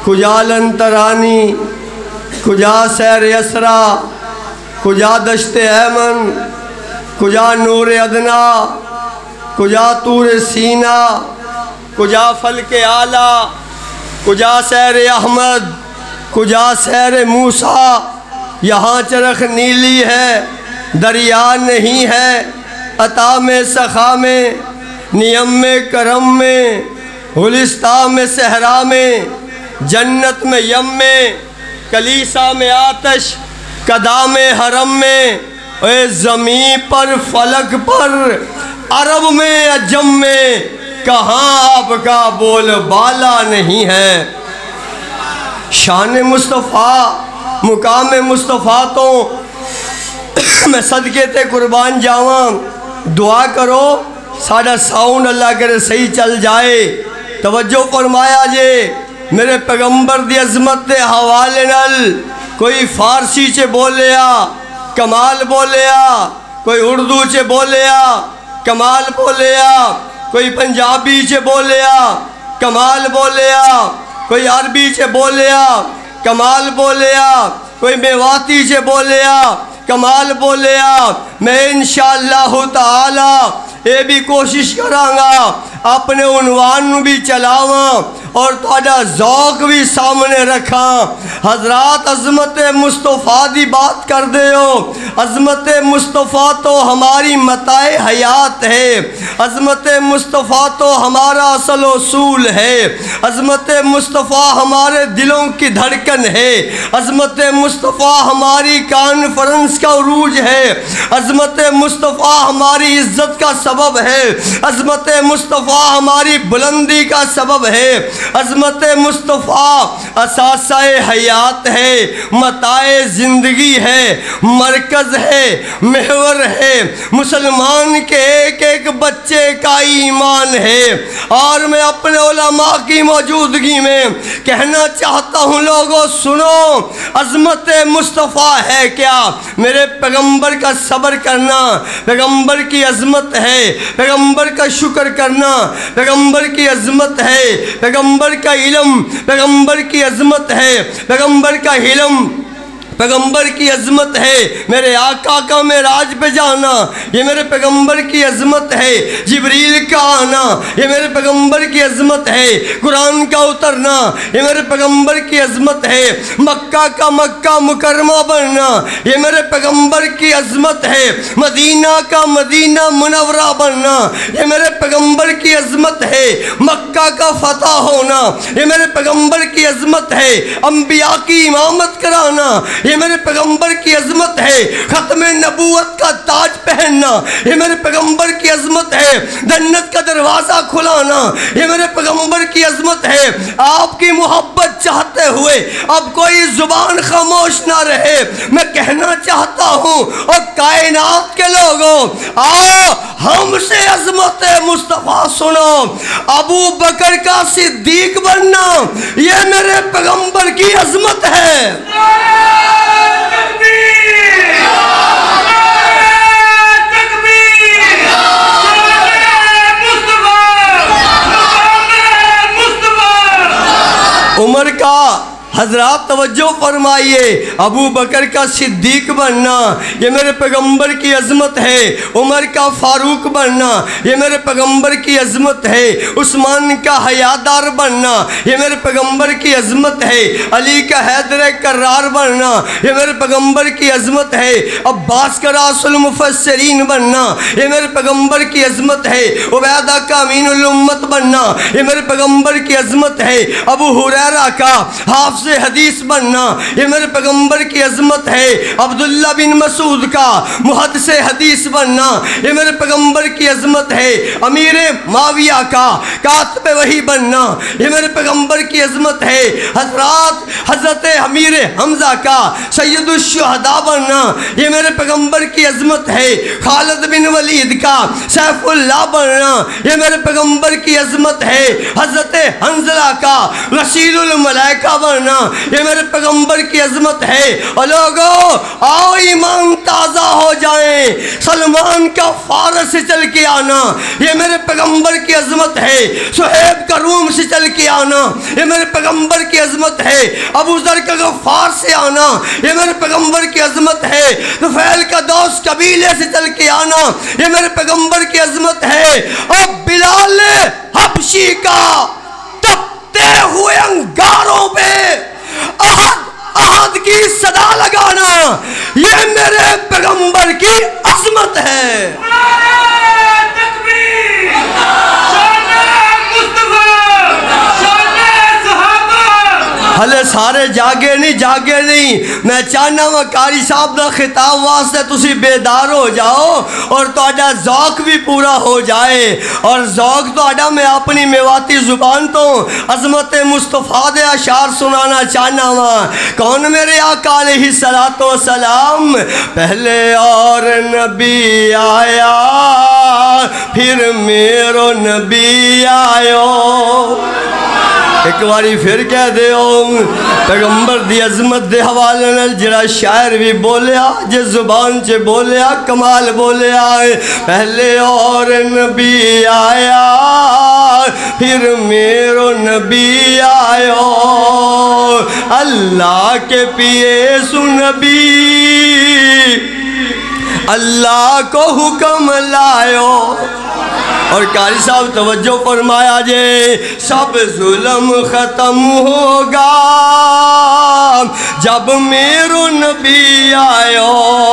کجا لنترانی، کجا سیر اسرا، کجا دشت ایمن، کجا نور ادنا، کجا طور سینا، کجا فلک اعلیٰ، کجا سیر احمد، کجا سیر موسیٰ۔ یہاں چرخ نیلی ہے، دریا نہیں ہے، عطا میں سخا میں، نیم میں کرم میں، گلستہ میں صحرا میں، جنت میں یم میں، کلیسا میں آتش، قدا میں حرم میں، اے زمین پر فلک پر، عرب میں عجم میں، کہاں آپ کا بول بالا نہیں ہے۔ شان مصطفیٰ، مقام مصطفیٰ تو میں صدقے تے قربان جاواں۔ دعا کرو ساڑھا ساؤنڈ اللہ کرے صحیح چل جائے۔ توجہ فرمایا جے میرے پیغمبر دی عظمت دے حوالے نال کوئی فارسی چے بولیا کمال بولیا، کوئی اردو چے بولیا کمال بولیا، کوئی پنجابی چے بولیا کمال بولیا، کوئی عربی چے بولیا کمال بولیا، کوئی میواتی چے بولیا کمال بولیا۔ میں انشاءاللہ تعالی اے بھی کوشش کرانگا اپنے عنوان بھی چلاواں اور تھوڑا ذوق بھی سامنے رکھاں۔ حضرات عظمت مصطفیٰ دی بات کر دے ہو، عظمت مصطفیٰ تو ہماری متاع حیات ہے، عظمت مصطفیٰ تو ہمارا اصل اصول ہے، عظمت مصطفیٰ ہمارے دلوں کی دھڑکن ہے، عظمت مصطفیٰ ہماری کانفرنس کا عروج ہے، عظمت مصطفیٰ ہماری عزت کا سبب ہے، عظمت مصطفیٰ ہماری بلندی کا سبب ہے، عظمت مصطفیٰ اساسہ حیات ہے، متاع زندگی ہے، مرکز ہے، محور ہے، مسلمان کے ایک ایک بچے کا ایمان ہے۔ اور میں اپنے علماء کی موجودگی میں کہنا چاہتا ہوں لوگوں سنو، عظمت مصطفیٰ ہے کیا؟ میرے پیغمبر کا صبر کرنا پیغمبر کی عظمت ہے، پیغمبر کا شکر کرنا پیغمبر کی عظمت ہے، پیغمبر کا علم پیغمبر کی عظمت ہے، پیغمبر کا علم پیغمبر کی عظمت ہے، میرے آقا کا معراج پہ جانا یہ میرے پیغمبر کی عظمت ہے، جبریل کا آنا یہ میرے پیغمبر کی عظمت ہے، قرآن کا اترنا یہ میرے پیغمبر کی عظمت ہے، مکہ کا مکہ مکرمہ بننا یہ میرے پیغمبر کی عظمت ہے، مدینہ کا مدینہ منورہ بننا یہ میرے پیغمبر کی عظمت ہے، مکہ کا فتح ہونا یہ میرے پیغمبر کی عظمت ہے، انبیاء کی امامت کرانا یہ میرے پیغمبر کی عظمت ہے، ختم نبوت کا تاج پہننا یہ میرے پیغمبر کی عظمت ہے، جنت کا دروازہ کھلانا یہ میرے پیغمبر کی عظمت ہے۔ آپ کی محبت چاہتے ہوئے اب کوئی زبان خاموش نہ رہے، میں کہنا چاہتا ہوں اور کائنات کے لوگوں آؤ ہم سے عظمت مصطفیٰ سنو۔ ابو بکر کا صدیق بننا یہ میرے پیغمبر کی عظمت ہے۔ عمر کا حضرات توجہ فرمائیے، ابو بکر کا صدیق بننا یہ میرے پیغمبر کی عظمت ہے، عمر کا فاروق بننا یہ میرے پیغمبر کی عظمت ہے، عثمان کا حیادار بننا یہ میرے پیغمبر کی عظمت ہے، علی کا حیدر کرار بننا یہ میرے پیغمبر کی عظمت ہے، عباس کا راس المفسرین بننا یہ میرے پیغمبر کی عظمت ہے، عبیدہ کا امین الامت بننا یہ میرے پیغمبر کی عظمت ہے، ابو ہریرہ کا حافظ حدیث بننا یہ میرے پیغمبر کی عظمت ہے، عبداللہ بن مسعود کا محدث حدیث بننا یہ میرے پیغمبر کی عظمت ہے، امیر معاویہ کا کاتب وحی بننا یہ میرے پیغمبر کی عظمت ہے، حضرت امیر حمزہ کا سید الشہداء بننا یہ میرے پیغمبر کی عظمت ہے، خالد بن ولید کا سیف اللہ بننا یہ میرے پیغمبر کی عظمت ہے، حضرت حنظلہ کا رسول الملائکہ بننا آنا، یہ میرے پیغمبر کی عظمت ہے۔ اور لوگوں آؤ ایمان تازہ ہو جائیں، سلمان کا فارس سے چل کے آنا یہ میرے پیغمبر کی عظمت ہے، صہیب کا روم سے چل کے آنا یہ میرے پیغمبر کی عظمت ہے، ابو ذر کا غفار سے آنا یہ میرے پیغمبر کی عظمت ہے، طفیل کا دوس قبیلے سے چل کے آنا یہ میرے پیغمبر کی عظمت ہے، اور بلال حبشی کا تپتے ہوئے انگاروں پہ احد احد کی صدا لگانا یہ میرے پیغمبر کی عظمت ہے۔ ہلے سارے جاگے نہیں، میں چاہنا ہوں قاری صاحب دا خطاب واسطے تسی بیدار ہو جاؤ اور تہاڈا ذوق بھی پورا ہو جائے، اور ذوق تہاڈا میں اپنی میواتی زبان تو عظمت مصطفیٰ دے اشعار سنانا چاہنا ہوں۔ کون میرے آقا علیہ الصلوۃ والسلام، پہلے اور نبی آیا پھر میرو نبی آیو، ایک باری پھر کہہ دے پیغمبر دی عظمت دے حوالے نال جڑا شاعر بھی بولیا جس زبان چے بولیا کمال بولیا، پہلے اور نبی آیا پھر میرو نبی آیو، اللہ کے پیے سو نبی اللہ کو حکم لائیو۔ اور قاری صاحب توجہ فرمایا جے، سب ظلم ختم ہوگا جب میرو نبی آئیو،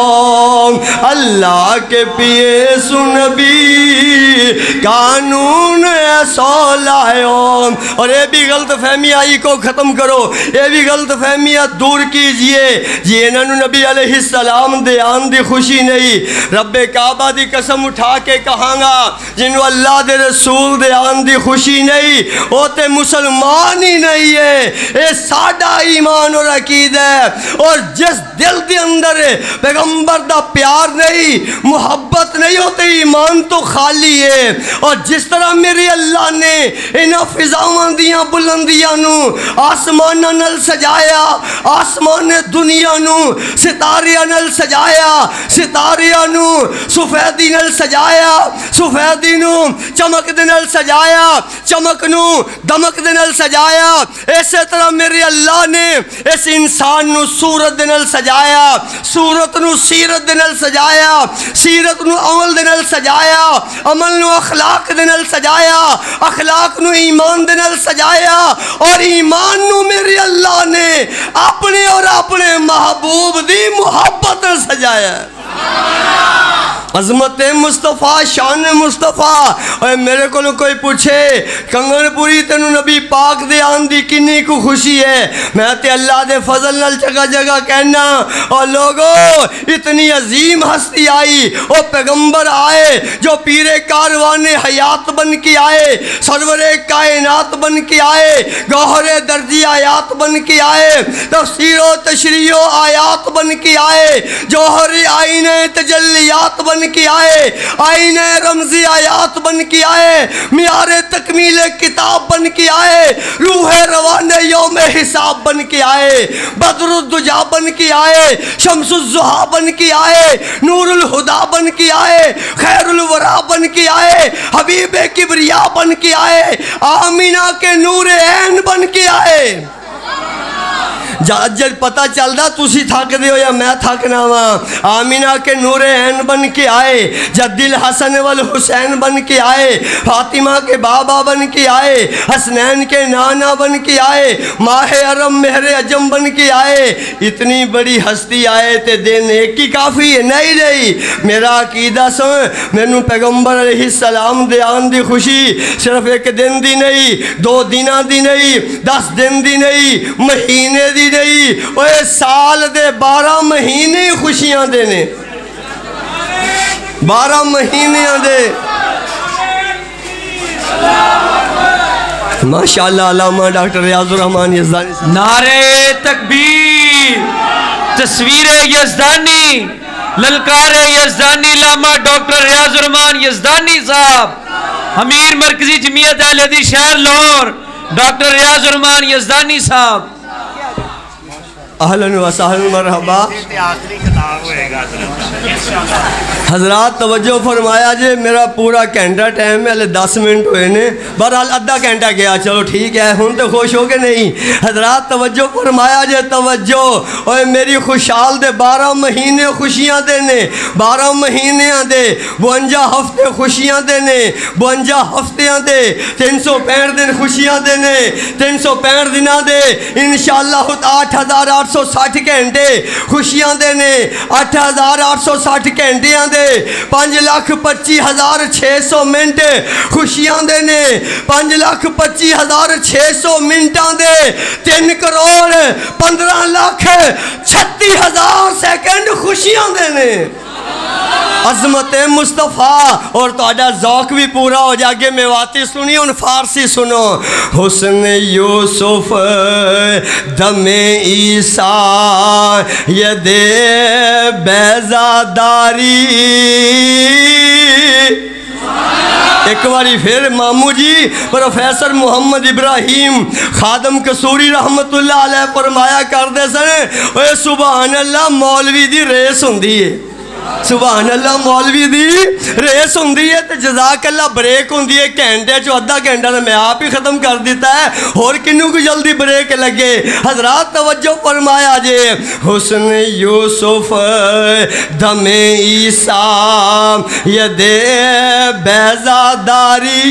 اللہ کے پیے سو نبی قانون ایسو لائیو۔ اور یہ بھی غلط فہمی آئی کو ختم کرو، یہ بھی غلط فہمیاں دور کیجئے، جی انہوں نے نبی علیہ السلام دے آن دی خوشی نہیں، رب کعبہ دی قسم اٹھا کے کہاں گا جنہوں اللہ دے رسول دے آن دی خوشی نہیں وہ تے مسلمان ہی نہیں ہے، اے ساڈا ایمان اور عقید ہے۔ اور جس دل دے اندر پیغمبر دا پیار نہیں محبت نہیں ہوتے ایمان تو خالی ہے۔ اور جس طرح میرے اللہ نے انہاں فضاواں دیاں بلندیاں نو آسماناں نال سجایا، آسمان دنیا نو ستاریاں نال سجایا، ستاریاں نو سفیدی نال سجایا، سفیدی نو چمک دے نال سجایا، چمک نو دمک دے نال سجایا، اسی طرح میرے اللہ نے اس انسان نو صورت دے نال سجایا، صورت نو سیرت دے نال سجایا، سیرت نو عمل دے نال سجایا، عمل نو اخلاق دے نال سجایا، اخلاق نو ایمان دے نال سجایا، اور ایمان نو میرے اللہ نے اپنے اور اپنے محبوب دی محبت سجایا۔ عظمت مصطفیٰ، شان مصطفیٰ۔ اور میرے کو کوئی پوچھے کنگن پوری تینو نبی پاک دے آن دی کنی کو خوشی ہے، میں تے اللہ دے فضل نال جگہ جگہ کہنا، اور لوگوں اتنی عظیم ہستی آئی، وہ پیغمبر آئے جو پیر کاروان حیات بن کے آئے، سرور کائنات بن کے آئے، گوہر درجی آیات بن کے آئے، تفسیر و تشریح و آیات بن کے آئے، جوہر آئین تجلیات بن کے آئے، آئین رمزی آیات بن کے آئے، معیار تکمیل کتاب بن کے آئے، روح روان یوم حساب بن کے آئے، بدر الدجا بن کے آئے، شمس الضحیٰ بن کے آئے، نور الہدا بن کے آئے، خیر الورا بن کے آئے، حبیب کبریا بن کے آئے، آمینہ کے نور عین بن کے آئے۔ جب پتہ چلدا تسی تھک دے ہو یا میں تھکنا ہوا، آمینہ کے نور عین بن کے آئے، جد الحسن والحسین بن کے آئے، فاطمہ کے بابا بن کے آئے، حسنین کے نانا بن کے آئے، ماہ ارم مہر عجم بن کے آئے۔ اتنی بڑی ہستی آئے تے دن ایک ہی کافی ہے نہیں رہی۔ میرا عقیدہ سن، مینوں پیغمبر علیہ السلام دے آن دی خوشی صرف ایک دن دی نہیں، 2 دنوں دی نہیں، 10 دن دی نہیں، مہینے دی نہیں، وہ سال دے 12 مہینے خوشیاں دینے، 12 مہینے دے۔ ماشاءاللہ علامہ ڈاکٹر ریاض الرحمان یزدانی صاحب، نعرہ تکبیر، تصویر یزدانی، للکار یزدانی، علامہ ڈاکٹر ریاض الرحمان یزدانی صاحب، امیر مرکزی جمعیت اہل حدیث شہر لاہور ڈاکٹر ریاض الرحمان یزدانی صاحب۔ اہلاً و سہلاً مرحبا۔ حضرات توجہ فرمایا جے، میرا پورا گھنٹہ ٹائم ہے، 10 منٹ ہوئے نے، بہرحال آدھا گھنٹہ گیا، چلو ٹھیک ہے، ہن تو خوش ہو کے نہیں۔ حضرات توجہ فرمایا جے، توجہ، اوے میری خوشحال دے 12 مہینے خوشیاں دے نے، 12 مہینیاں دے 52 ہفتے خوشیاں دے نے، 52 ہفتیاں دے 365 دن خوشیاں دے نے، 365 دنوں دے انشاءاللہ 8860 گھنٹے خوشیاں دے نے، 8860 گھنٹیاں دے 5,25,600 منٹ خوشیاں دے نے، 5,25,600 منٹاں دے 3,15,36,000 سیکنڈ خوشیاں دے نے۔ عظمت مصطفیٰ، اور تو آجا ذوق بھی پورا ہو جاگے، میں واتی سنی ان فارسی سنو۔ حسن یوسف دم عیسیٰ ید بیضاداری، ایک باری پھر مامو جی پروفیسر محمد ابراہیم خادم قصوری رحمت اللہ علیہ فرمایا کردے سنے، اے سبحان اللہ مولوی دی ریس ہوندی ہے، سبحان اللہ مولوی دی ریس ہوندی ہے، تو جزاک اللہ بریک ہوندی ہے گھنٹے چو آدھا گھنٹہ تو میں آپ ہی ختم کر دیتا ہے، اور کنوں کو جلدی بریک لگے۔ حضرات توجہ فرمایا جے، حسن یوسف دم عیسیٰ ید بیضاداری،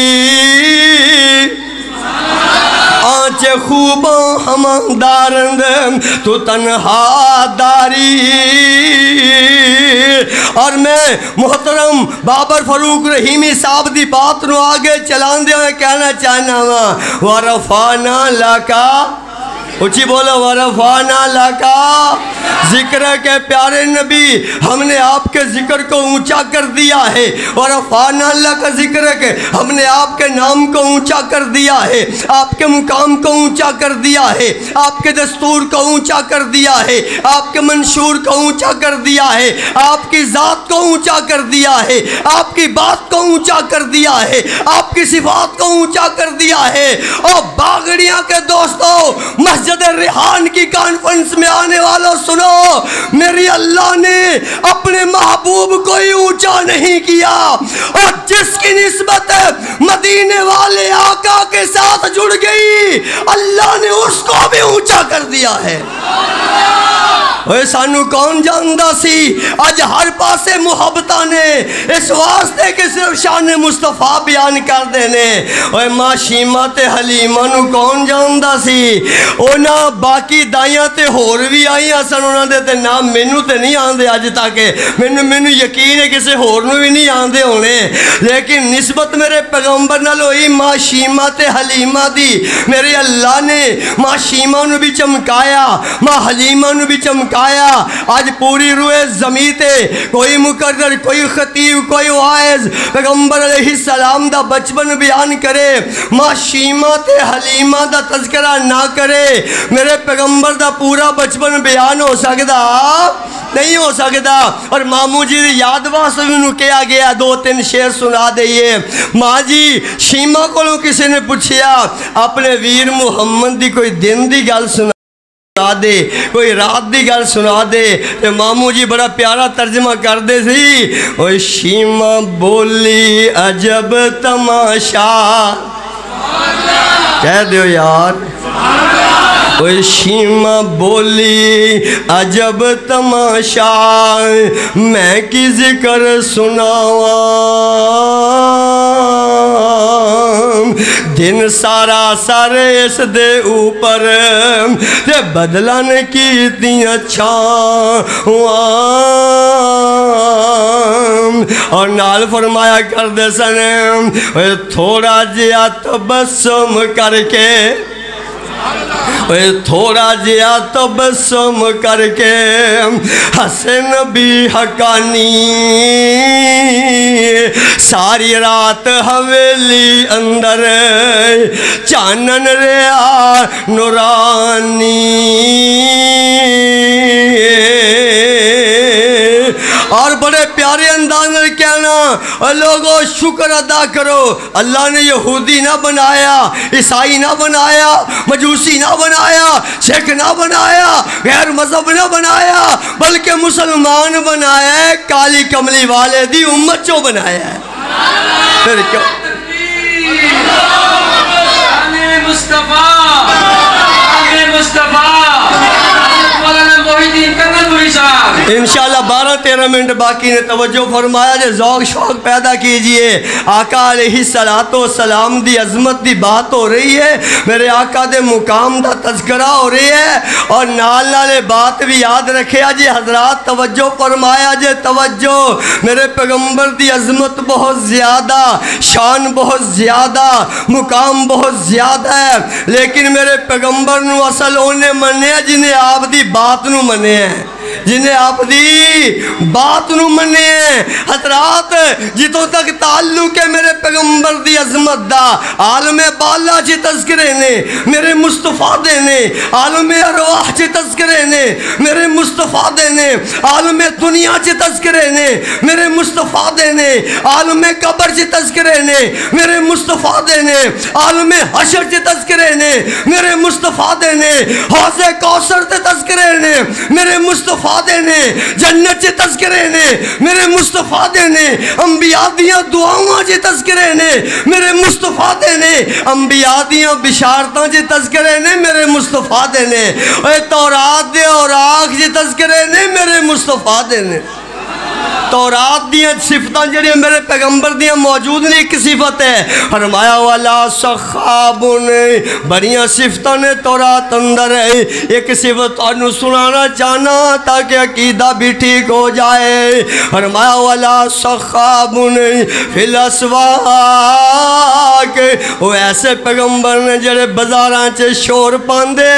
آنچ خوباں ہمان دارند تو تنہا داری۔ اور میں محترم بابر فاروق رحیمی صاحب دی بات نو آگے چلان دے ہوئے کہنا چاہنا ہوا، وَرَفَانَا لَكَا، اچھی بولو، وَرَفَانَا لَكَا، ذکر کے پیارے نبی، ہم نے آپ کے ذکر کو اونچا کر دیا ہے، وَرَفَانَا لَكَا، ذکر کے ہم نے آپ کے نام کو اونچا کر دیا ہے، آپ کے مقام کو اونچا کر دیا ہے، آپ کے دستور کو اونچا کر دیا ہے، آپ کے منشور کو اونچا کر دیا ہے، آپ کی ذات کو اونچا کر دیا ہے، آپ کی بات کو اونچا کر دیا ہے، آپ کی صفات کو اونچا کر دیا ہے۔ اور باغڑیاں کے دوستو، مسجد ریحان کی کانفرنس میں آنے والوں سنو، میری اللہ نے اپنے محبوب کو ہی اونچا نہیں کیا، اور جس کی نسبت مدینے والے آقا کے ساتھ جڑ گئی، اللہ نے اس کو بھی اونچا کر دیا ہے۔ اوے سانو کون جاندہ سی، آج ہر پاسے محبتہ نے، اس واسطے کہ صرف شان مصطفیٰ بیان کر دینے۔ اوے ماں شیمہ تے حلیمہ نو کون جاندہ سی، اونا باقی دائیاں تے ہور بھی آئی آسان اونا دے تے نام مینو تے نہیں آندے آج تاکہ مینو یقین ہے کسے ہور نو بھی نہیں آندے ہونے، لیکن نسبت میرے پیغمبر نہ لوئی ماں شیمہ تے حلیمہ دی، میرے اللہ نے ماں شیمہ نو بھی چمکایا، ماں حلیمہ نو بھی چمکایا۔ آج پوری روئے زمین تے کوئی مقرر، کوئی خطیب، کوئی وائز پیغمبر علیہ السلام دا بچپن بیان کرے، ماں شیمہ تے حلیمہ دا تذکرہ نہ کرے، میرے پیغمبر دا پورا بچپن بیان ہو سکتا نہیں ہو سکتا۔ اور مامو جی یاد واسطے انہوں کیا گیا، 2-3 شعر سنا دئیے۔ ماں جی شیمہ کو کسی نے پوچھیا اپنے ویر محمد دی کوئی دن دی گل سنا دے، کوئی رات دی گل سنا دے، تو مامو جی بڑا پیارا ترجمہ کر دے سی، اوہ شیمہ بولی عجب تماشا، کہہ دیو یار، اوہ شیمہ بولی عجب تماشا، میں کی ذکر سناواں، دن سارا سارے اس دے اوپر تے بدلن کی تیاں چھاواں، اور نال فرمایا کر دے سنے، تھوڑا جیا تبسم کر کے، تھوڑا جیا تبسم کر کے حسن بھی حقانی، ساری رات حویلی اندر چانن ریا نورانی، اور بڑے پیارے انداز میں کہنا، اور لوگوں شکر ادا کرو، اللہ نے یہودی نہ بنایا، عیسائی نہ بنایا، مجوسی نہ بنایا، سکھ نہ بنایا، غیر مذہب نہ بنایا، بلکہ مسلمان بنایا ہے، کالی کملی والے دی امت چو بنایا ہے۔ پھر کیوں انشاءاللہ 12-13 منٹ باقی نے، توجہ فرمایا جے ذوق شوق پیدا کیجئے۔ آقا علیہ السلام دی عظمت دی بات ہو رہی ہے، میرے آقا دے مقام دا تذکرہ ہو رہی ہے، اور نال نالے بات بھی یاد رکھے جی حضرات، توجہ فرمایا جے توجہ، میرے پیغمبر دی عظمت بہت زیادہ، شان بہت زیادہ، مقام بہت زیادہ ہے، لیکن میرے پیغمبر نو اصل انہیں منے جنہیں آپ دی بات نو منے ہیں، جنہیں آپ دی بات نو منے ہیں۔ حضرات جتوں تک تعلق ہے میرے پیغمبر دی عظمت دا، عالم بالا چی تذکرے نے میرے مصطفیٰ دے نے، عالم ارواح چی تذکرے نے میرے مصطفیٰ دے نے، عالم دنیا چی تذکرے نے میرے مصطفیٰ دے نے، عالم قبر چی تذکرے نے میرے مصطفیٰ دے نے، عالم حشر چی تذکرے نے میرے مصطفیٰ دے نے، حوض کوثر تے تذکرے نے میرے مصطفیٰ دے نے، جنت چے تذکرے نے میرے مصطفیٰ دے نے، انبیاء دیاں دعاواں چے تذکرے نے میرے مصطفیٰ دے نے، انبیاء دیاں بشارتاں چے تذکرے نے میرے مصطفیٰ دے نے، اے تورات دے اوراق چے تذکرے نے میرے مصطفیٰ دے نے۔ تورات دیاں صفتاں جڑی میرے پیغمبر دیاں موجود نہیں، ایک صفت ہے، فرمایا والا سخابن، بڑیاں صفتاں نے تورات اندر ہے، ایک صفت انہوں سنانا چاہنا تاکہ عقیدہ بھی ٹھیک ہو جائے، فرمایا والا سخابن فی الاسواق، وہ ایسے پیغمبر نے جڑے بازاراں چے شور پاندے،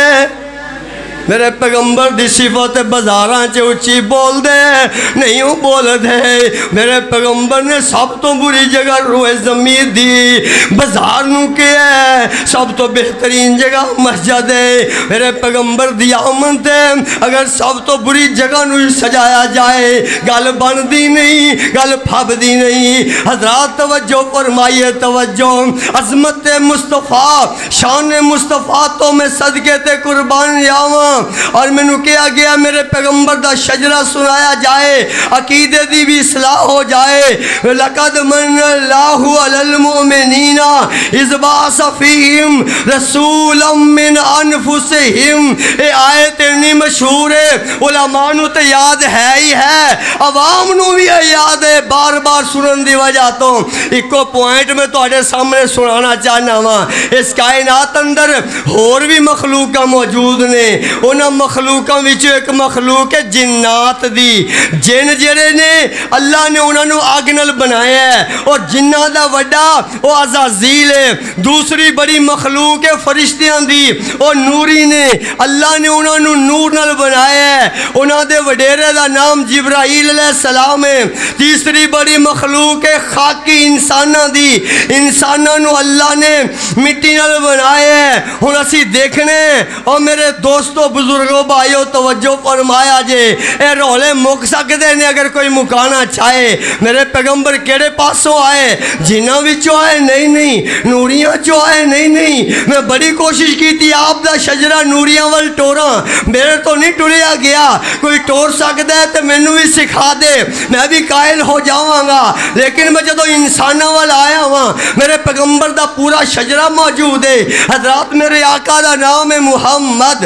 میرے پیغمبر دی صفت بازاراں چے اچھی بول دے نہیں بول دے، میرے پیغمبر نے سب تو بری جگہ روئے زمین دی، بازار نو کے ہے سب تو بہترین جگہ مسجد ہے، میرے پیغمبر دی آمد ہے، اگر سب تو بری جگہ نو سجایا جائے گل بن دی نہیں، گل پھب دی نہیں۔ حضرات توجہ فرمائیے توجہ، عظمت مصطفیٰ شان مصطفیٰ تو میں صدقے تے قربان جاواں، اور میں نے کیا گیا میرے پیغمبر دا شجرہ سنایا جائے، عقیدے دی بھی اصلاح ہو جائے۔ لَقَدْ مَنَّ اللَّهُ عَلَى الْمُؤْمِنِينَ إِذْ بَعَثَ فِيهِمْ رَسُولًا مِّنْ أَنفُسِهِمْ، یہ آیت اتنی مشہور ہے، علماء نو تے یاد ہے ہی ہے، عوام نو بھی یاد ہے، بار بار سنن دی وجہ تو ایک کو پوائنٹ میں تواڈے سامنے سنانا چاہنا ہاں۔ اس کائنات اندر اور بھی مخلوقاں موجود نے، انہاں مخلوقاں وچوں ایک مخلوق ہے جنات دی، جن جڑے نے اللہ نے انہاں نو اگ نال بنایا ہے، اور جناں دا وڈا او عزازیل ہے۔ دوسری بڑی مخلوق ہے فرشتیاں دی، او نوری نے، اللہ نے انہاں نو نور نال بنایا ہے، انہاں دے وڈیرے دا نام جبرائیل علیہ السلام ہے۔ تیسری بڑی مخلوق ہے خاکی انساناں دی، انساناں نو اللہ نے مٹی نال بنایا ہے۔ ہن اسی دیکھنے او میرے دوستو بزرگوں بھائیو توجہ فرمایا جے، اے رولے مک سکدے نے اگر کوئی مکانا چاہے، میرے پیغمبر کیڑے پاسوں آئے؟ جنہاں وچوں آئے؟ نہیں، نوریاں چوں آئے؟ نہیں، میں بڑی کوشش کی تھی آپ دا شجرہ نوریاں وال ٹوراں، میرے تو نہیں ٹوریا گیا، کوئی ٹور سکدا ہے تے مینوں بھی سکھا دے، میں بھی قائل ہو جاواں گا، لیکن میں جدوں انساناں وال آیا ہاں میرے پیغمبر دا پورا شجرہ موجود ہے۔ حضرات میرے آقا دا نام ہے محمد،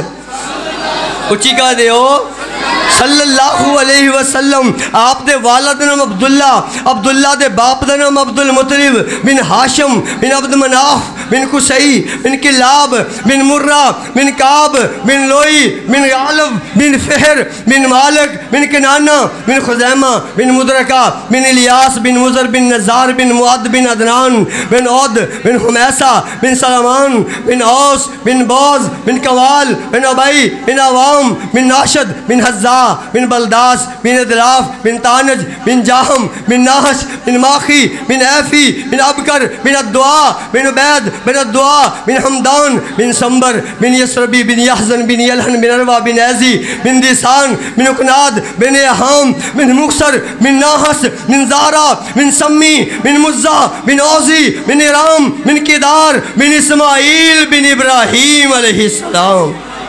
اچھی کہا دے ہو صلی اللہ علیہ وسلم۔ آپ دے والد نام عبداللہ دے باپ دا نام عبد المطلب بن ہاشم بن عبد مناف بن قصی بن کلاب بن مرہ بن کعب بن لوئی بن غالب بن فہر بن مالک بن کنانہ بن خزیمہ بن مدرکہ بن الیاس بن مزر بن نزار بن معد بن عدنان بن عود بن حمیسہ بن سلمان بن اوس بن بوز بن قوال بن عبی بن عوام بن ناشد بن حزا بن بلداس بن ادلاف بن تانج بن جاہم بن ناحش بن ماخی بن ایفی بن ابکر بن الدعا بن عبید بن الدعاء بن حمدان بن سنبر بن یسربی بن یحزن بن یلحن بن عروہ بن عزی بن دیسان بن اکناد بن احام بن مقصر بن ناحس بن زارا بن سمی بن مزہ بن اوزی بن ارام بن کدار بن اسماعیل بن ابراہیم علیہ السلام.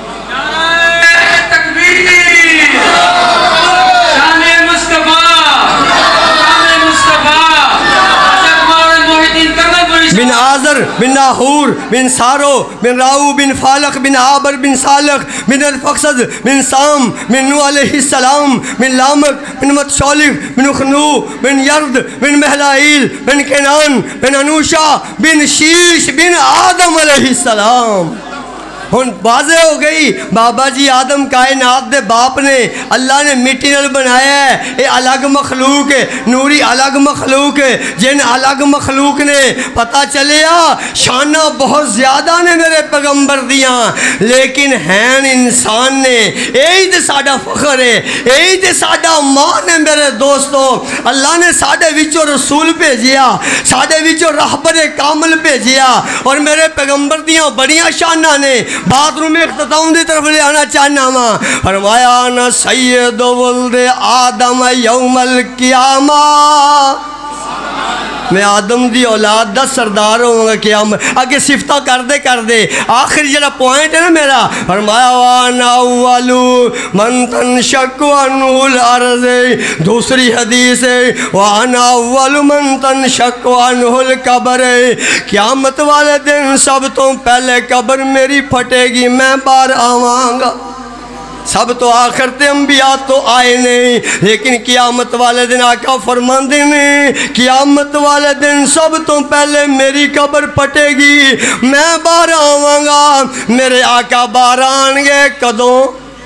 بن آذر بن ناہور بن سارو بن راؤ بن فالق بن عابر بن صالح بن الفقصد بن سام بن نوح علیہ السلام بن لامک بن متشولق بن خنو بن یرد بن محلائیل بن کنان بن انوشا بن شیش بن آدم علیہ السلام. ہن واضح ہو گئی بابا جی آدم کائنات دے باپ نے اللہ نے مٹی نال بنایا ہے. یہ الگ مخلوق ہے, نوری الگ مخلوق ہے, جن الگ مخلوق نے پتہ چلیا شانہ بہت زیادہ نے میرے پیغمبر دیاں, لیکن ہیں انسان نے. یہی تے ساڈا فخر ہے, یہی تے ساڈا مان ہے میرے دوستو. اللہ نے ساڈے وچوں رسول بھیجیا, ساڈے وچوں رہبر کامل بھیجیا, اور میرے پیغمبر دیاں بڑیاں شانہ نے. بات روم اختتام دی طرف لے آنا چاہنا ماں. فرمایا نا سید ولد آدم یوم القیامہ, میں آدم دی اولاد دا سردار ہوں گا قیامت. آگے صفتہ کر دے آخری جڑا پوائنٹ ہے نا میرا. فرمایا وانا اولو من تنشق عنہ الارض, دوسری حدیث ہے وانا اولو من تنشق عنہ القبر, قیامت والے دن سب تو پہلے قبر میری پھٹے گی, میں باہر آواں گا. سب تو آخر تے انبیاء تو آئے نہیں, لیکن قیامت والے دن آقا فرماندے نے قیامت والے دن سب تو پہلے میری قبر پھٹے گی, میں باہر آواں گا. میرے آقا باہر آن گے کدوں؟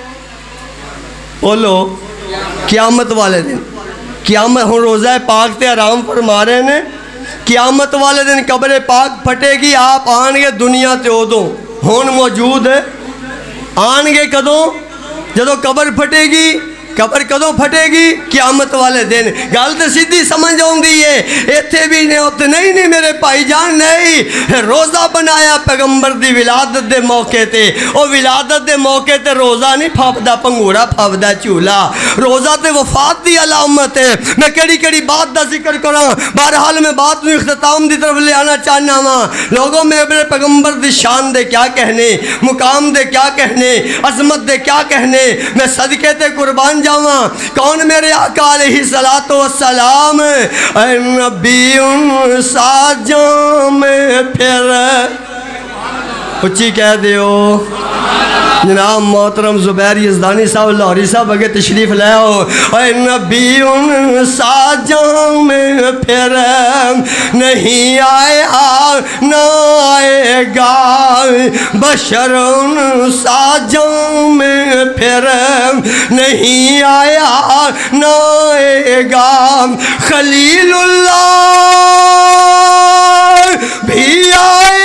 بولو قیامت والے دن. قیامت ہوں روزہ پاک تے آرام فرما رہے نے, قیامت والے دن قبر پاک پھٹے گی, آپ آن گے دنیا تے ادوں ہون موجود ہے. آن گے کدوں؟ جدو قبر پھٹے گی. قبر کدوں پھٹے گی؟ قیامت والے دن. گل تو سیدھی سمجھ آؤندی ہے, ایتھے بھی نہیں ہوتے نہیں میرے بھائی جان نہیں. روزہ بنایا پیغمبر دی ولادت دے موقع تے, او ولادت دے موقع تے روزہ نہیں پھاپدا پنگوڑا پھاپدا چولا. روزہ تے وفات دی علامت ہے. میں کیڑی بات دا ذکر کراں, بہرحال میں بات میں اختتام دی طرف لے آنا چاہنا وا. لوگوں میں میرے پیغمبر دی شان دے کیا کہنے, مقام دے کیا کہنے, عظمت دے کیا کہنے. میں صدقے تے قربان جاواں. کون میرے آقا علیہ الصلوۃ والسلام, اے نبی ساجاں میں پھر اچھی کہہ دیو. جناب محترم زبیر یزدانی صاحب لاہوری صاحب اگے تشریف لے آؤ. اے نبی ساجاں میں پھر نہیں آیا نہ آئے گا, بشر ساجاں میں پھر نہیں آیا نہ آئے گا. خلیل اللہ بھی آئے,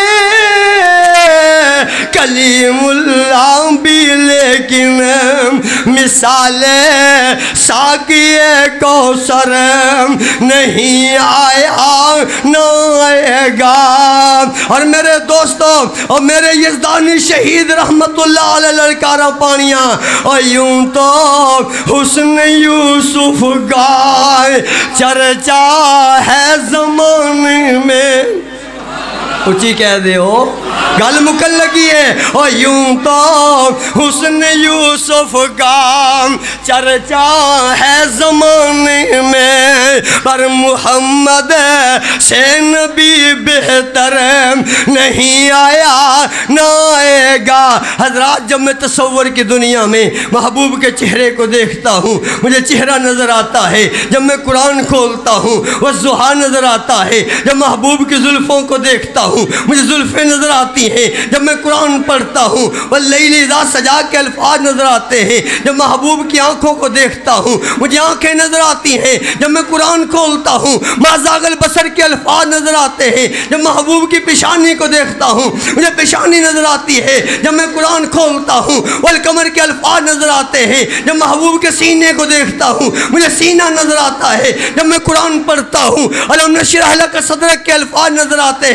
کلیم اللہ بھی, لیکن مثال ساقی کوثر نہیں آیا نہ آئے گا. اور میرے دوستو اور میرے یزدانی شہید رحمت اللہ علیہ للکارہ پانیاں, اور یوں تو حسن یوسف کا چرچا ہے زمانے میں. اچھی کہہ دے ہو, گل مکل لگی ہے. اور یوں تو حسن یوسف کا چرچا ہے زمانے میں, پر محمد سے نبی بہتر نہیں آیا نہ آئے گا. حضرات جب میں تصور کی دنیا میں محبوب کے چہرے کو دیکھتا ہوں مجھے چہرہ نظر آتا ہے. جب میں قرآن کھولتا ہوں وہ ضحیٰ نظر آتا ہے. جب محبوب کی زلفوں کو دیکھتا ہوں مجھے زلفیں نظر آتی ہیں. جب میں قرآن پڑھتا ہوں واللیل اذا سجا کے الفاظ نظر آتے ہیں. جب محبوب کی آنکھوں کو دیکھتا ہوں مجھے آنکھیں نظر آتی ہیں. جب میں قرآن کھولتا ہوں ما زاغ البصر کے الفاظ نظر آتے ہیں. جب محبوب کی پیشانی کو دیکھتا ہوں مجھے پیشانی نظر آتی ہے. جب میں قرآن کھولتا ہوں والقمر کے الفاظ نظر آتے ہیں. جب محبوب کے سینے کو دیکھتا ہوں مجھے سینہ نظر آتا ہے. جب میں قرآن پڑھتا ہوں الم نشرح لک صدرک کے الفاظ نظر آتے ہیں. جب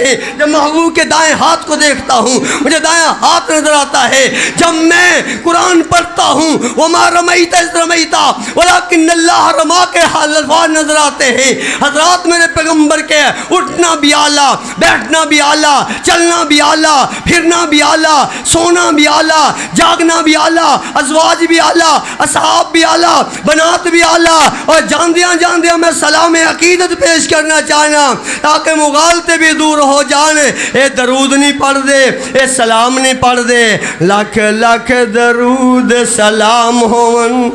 محبوب کے دائیں ہاتھ کو دیکھتا ہوں مجھے دائیں ہاتھ نظر آتا ہے. جب میں قرآن پڑھتا ہوں وَمَا رَمَيْتَ إِذْ رَمَيْتَ وَلَكِنَّ اللَّهَ رَمَا کے الفاظ نظر آتے ہیں. حضرات میرے پیغمبر کے اٹھنا بھی اعلیٰ, بیٹھنا بھی اعلیٰ, چلنا بھی اعلیٰ, پھرنا بھی اعلیٰ, سونا بھی اعلیٰ, جاگنا بھی اعلیٰ, ازواج بھی اعلیٰ, اصحاب بھی اعلیٰ, بنات بھی اعلیٰ. اور جاندیاں جاندیاں میں سلام عقیدت پیش کرنا چاہنا تاکہ مغالطے بھی دور ہو جانے. اے درود نہیں پڑھ دے, اے سلام نہیں پڑھ دے, لاکھ لاکھ درود سلام ہون.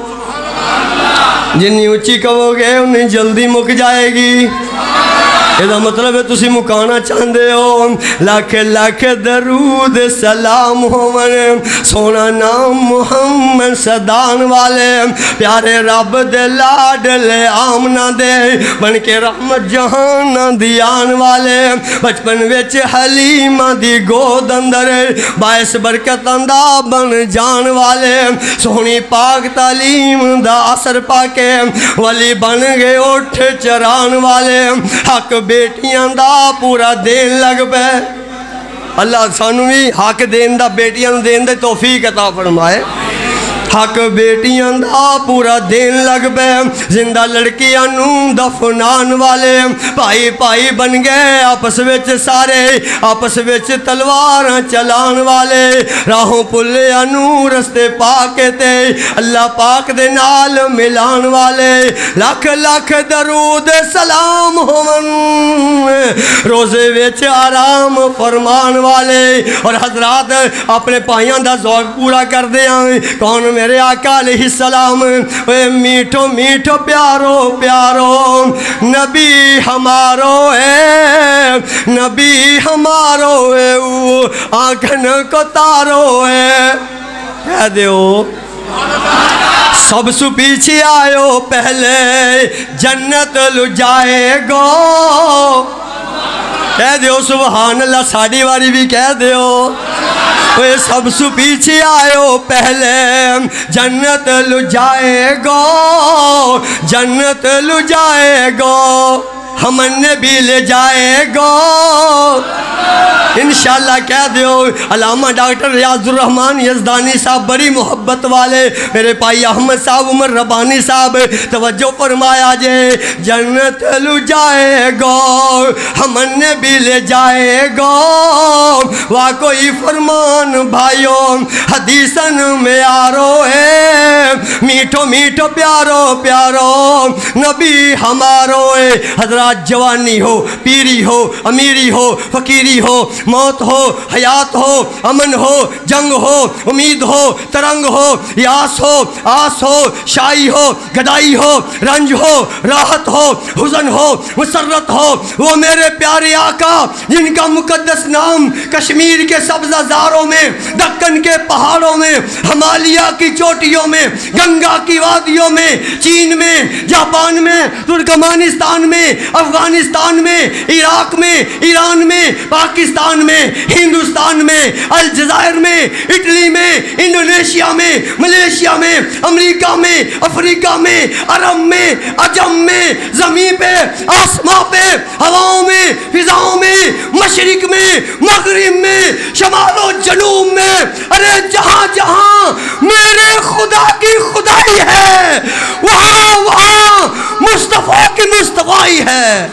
جنی اچھی کہو گے انہیں جلدی مک جائے گی. یہ مطلب ہے تسی مکانا چاہندے ہو. لاکھ لاکھ درود سلام ہون, سونا نام محمد صدان والے, پیارے رب دے لاڈلے آمنا دے, بن کے رحمت جہان دی آن والے, بچپن وچ حلیمہ دی گود اندر باعث برکت اندہ بن جان والے, سونی پاک تعلیم دا اثر پاکے ولی بن گئے اٹھ چران والے. حق بیٹیاں دا پورا دین لگ پہ. اللہ سانو بھی حق دین دا بیٹیاں دین دے توفیق عطا فرمائے. حق بیٹیاں دا پورا دین لگ پہ, زندہ لڑکیاں نوں دفنان والے, پائی پائی بن گئے آپس وچ سارے, آپس وچ تلواراں چلان والے, راہوں پلیاں نوں رستے پاکے تے اللہ پاک دے نال ملان والے. لاکھ لاکھ درود سلام ہون, روزے وچ آرام فرمان والے. اور حضرات اپنے پائیاں دا ذوق پورا کر دے آئیں. کون میرے آقا علیہ السلام, اے میٹھو میٹھو پیارو پیارو نبی ہمارو ہے, نبی ہمارو ہے, وہ آنکھن کو تارو ہے. کہہ دیو سب سو پیچھے آئیو پہلے جنت لو جائے گو. کہہ دیو سبحان اللہ, ساڑی واری بھی کہہ دیو. اے سب سو پیچھے آئیو پہلے جنت لو جائے گو, جنت لو جائے گو, ہمن بھی لے جائے گو. انشاءاللہ کہہ دیو. علامہ ڈاکٹر ریاض الرحمن یزدانی صاحب بڑی محبت والے, میرے پائی احمد صاحب عمر ربانی صاحب توجہ فرمایا جے. جنت لو جائے گو, ہمن بھی لے جائے گو, واقعی فرمان بھائیوں حدیثن میں آرو ہے, میٹھو میٹھو پیارو پیارو نبی ہمارو ہے. حضرات جوانی ہو, پیری ہو, امیری ہو, فقیری ہو, موت ہو, حیات ہو, امن ہو, جنگ ہو, امید ہو, ترنگ ہو, یاس ہو, آس ہو, شائی ہو, گدائی ہو, رنج ہو, راحت ہو, حزن ہو, مسرت ہو, وہ میرے پیارے آقا جن کا مقدس نام کشمیر کے سبزہ زاروں میں, دکن کے پہاڑوں میں, ہمالیہ کی چوٹیوں میں, گنگا کی وادیوں میں, چین میں, جاپان میں, ترکمانستان میں, افغانستان میں, عراق میں, ایران میں, پاکستان میں, ہندوستان میں, الجزائر میں, اٹلی میں, انڈونیشیا میں, ملیشیا میں, امریکہ میں, افریقہ میں, عرب میں, عجم میں, زمین پہ, آسمان پہ, ہواؤں میں, فضاؤں میں, مشرق میں, مغرب میں, شمال و جنوب میں, ارے جہاں جہاں میرے خدا کی خدائی ہے وہاں وہاں مصطفیٰ کی مصطفائی ہے.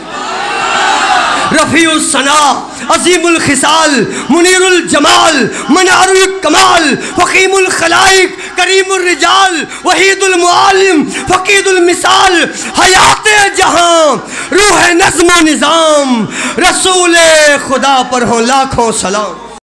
رفیع الثناء, عظیم الخصال, منیر الجمال, منار الکمال, فخیم الخلائق, کریم الرجال, وحید المعالم, فقید المثال, حیات جہاں, روح نظم و نظام, رسول خدا پر ہوں لاکھوں سلام.